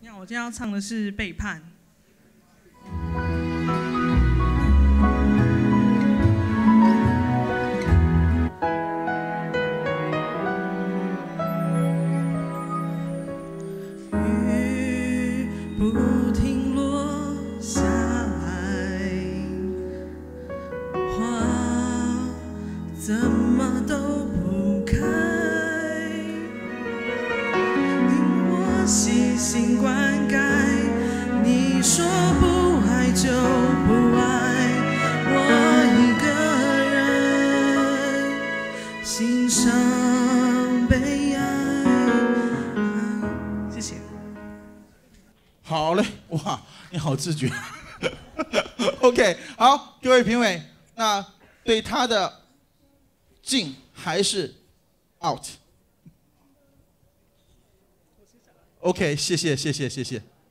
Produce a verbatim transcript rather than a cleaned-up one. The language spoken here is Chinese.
你好，我今天要唱的是《背叛》。雨不停落下来，花怎么都不开。听我细心灌溉，你说不爱就不爱，我一个人欣赏悲哀。谢谢。 好嘞，哇，你好自觉。OK， 好，各位评委，那对他的进还是 out？OK， 谢谢，谢谢，谢谢。